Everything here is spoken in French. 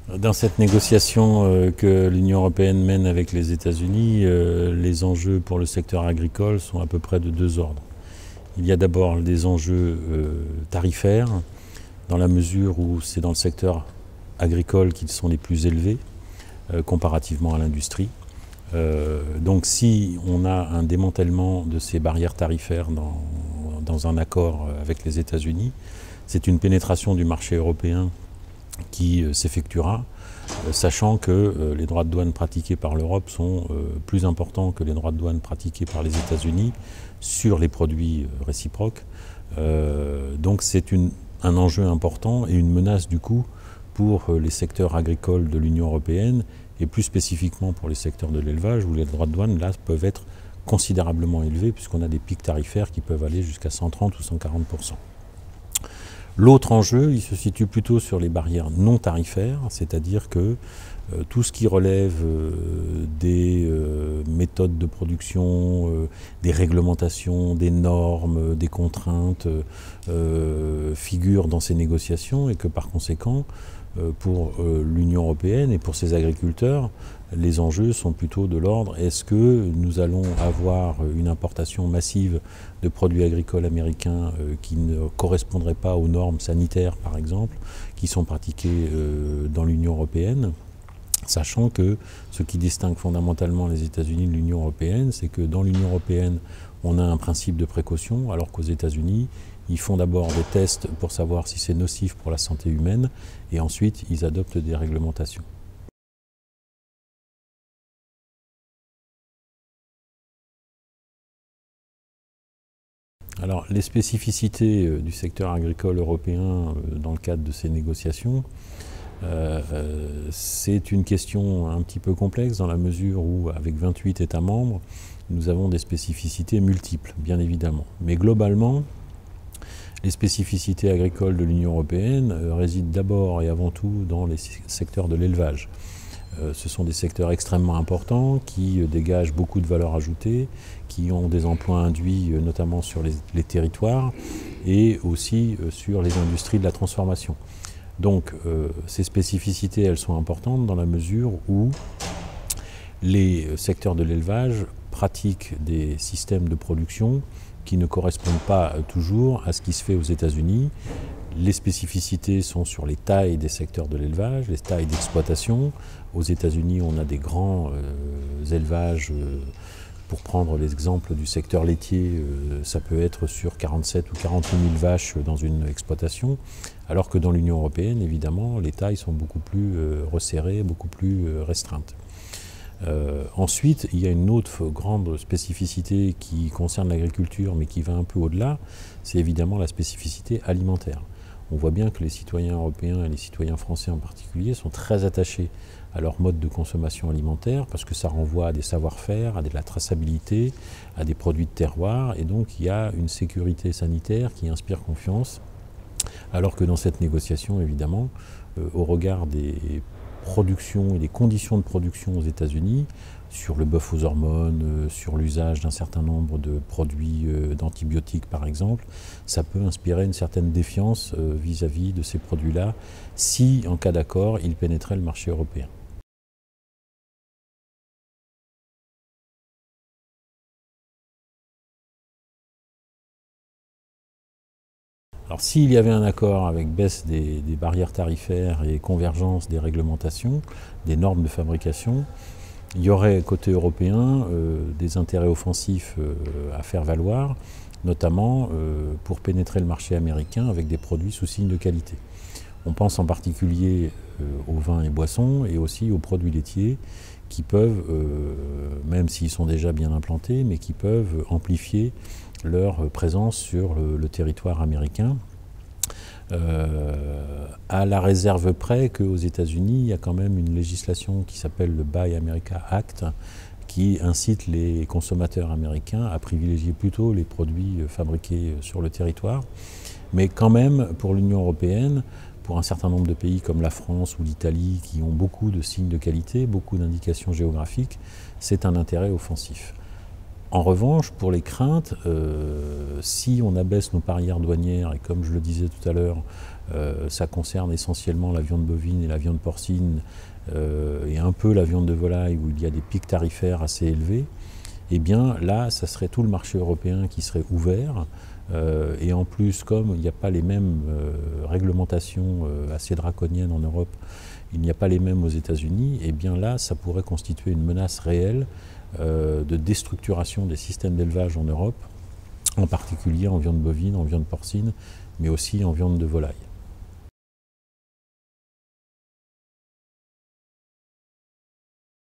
Dans cette négociation que l'Union européenne mène avec les États-Unis, les enjeux pour le secteur agricole sont à peu près de deux ordres. Il y a d'abord des enjeux tarifaires, dans la mesure où c'est dans le secteur agricole qu'ils sont les plus élevés comparativement à l'industrie. Donc si on a un démantèlement de ces barrières tarifaires dans un accord avec les États-Unis, c'est une pénétration du marché européen qui s'effectuera, sachant que les droits de douane pratiqués par l'Europe sont plus importants que les droits de douane pratiqués par les États-Unis sur les produits réciproques. Donc c'est un enjeu important et une menace du coup pour les secteurs agricoles de l'Union européenne et plus spécifiquement pour les secteurs de l'élevage où les droits de douane là peuvent être considérablement élevés puisqu'on a des pics tarifaires qui peuvent aller jusqu'à 130 ou 140%. L'autre enjeu, il se situe plutôt sur les barrières non tarifaires, c'est-à-dire que tout ce qui relève des méthodes de production, des réglementations, des normes, des contraintes figure dans ces négociations et que par conséquent, pour l'Union européenne et pour ses agriculteurs, les enjeux sont plutôt de l'ordre est-ce que nous allons avoir une importation massive de produits agricoles américains qui ne correspondraient pas aux normes sanitaires, par exemple, qui sont pratiquées dans l'Union européenne, sachant que ce qui distingue fondamentalement les États-Unis de l'Union européenne, c'est que dans l'Union européenne, on a un principe de précaution, alors qu'aux États-Unis, ils font d'abord des tests pour savoir si c'est nocif pour la santé humaine, et ensuite ils adoptent des réglementations. Alors, les spécificités du secteur agricole européen dans le cadre de ces négociations, c'est une question un petit peu complexe dans la mesure où, avec 28 États membres, nous avons des spécificités multiples, bien évidemment. Mais globalement, les spécificités agricoles de l'Union européenne résident d'abord et avant tout dans les secteurs de l'élevage. Ce sont des secteurs extrêmement importants qui dégagent beaucoup de valeur ajoutée, qui ont des emplois induits notamment sur les territoires et aussi sur les industries de la transformation. Donc ces spécificités, elles sont importantes dans la mesure où les secteurs de l'élevage pratiquent des systèmes de production qui ne correspondent pas toujours à ce qui se fait aux États-Unis. Les spécificités sont sur les tailles des secteurs de l'élevage, les tailles d'exploitation. Aux États-Unis, on a des grands élevages. Pour prendre l'exemple du secteur laitier, ça peut être sur 47 ou 48 000 vaches dans une exploitation, alors que dans l'Union européenne, évidemment, les tailles sont beaucoup plus resserrées, beaucoup plus restreintes. Ensuite, il y a une autre grande spécificité qui concerne l'agriculture, mais qui va un peu au-delà, c'est évidemment la spécificité alimentaire. On voit bien que les citoyens européens et les citoyens français en particulier sont très attachés à leur mode de consommation alimentaire parce que ça renvoie à des savoir-faire, à de la traçabilité, à des produits de terroir et donc il y a une sécurité sanitaire qui inspire confiance alors que dans cette négociation évidemment au regard des productions et des conditions de production aux États-Unis sur le bœuf aux hormones, sur l'usage d'un certain nombre de produits d'antibiotiques par exemple, ça peut inspirer une certaine défiance vis-à-vis de ces produits-là si, en cas d'accord, ils pénétraient le marché européen. Alors s'il y avait un accord avec baisse des barrières tarifaires et convergence des réglementations, des normes de fabrication, il y aurait côté européen des intérêts offensifs à faire valoir, notamment pour pénétrer le marché américain avec des produits sous signe de qualité. On pense en particulier aux vins et boissons et aussi aux produits laitiers qui peuvent, même s'ils sont déjà bien implantés, mais qui peuvent amplifier leur présence sur le territoire américain. À la réserve près qu'aux États-Unis, il y a quand même une législation qui s'appelle le Buy America Act, qui incite les consommateurs américains à privilégier plutôt les produits fabriqués sur le territoire. Mais quand même, pour l'Union européenne, pour un certain nombre de pays comme la France ou l'Italie, qui ont beaucoup de signes de qualité, beaucoup d'indications géographiques, c'est un intérêt offensif. En revanche, pour les craintes, si on abaisse nos barrières douanières, et comme je le disais tout à l'heure, ça concerne essentiellement la viande bovine et la viande porcine, et un peu la viande de volaille où il y a des pics tarifaires assez élevés, eh bien là, ça serait tout le marché européen qui serait ouvert. Et en plus, comme il n'y a pas les mêmes réglementations assez draconiennes en Europe, il n'y a pas les mêmes aux États-Unis, et bien là, ça pourrait constituer une menace réelle de déstructuration des systèmes d'élevage en Europe, en particulier en viande bovine, en viande porcine, mais aussi en viande de volaille.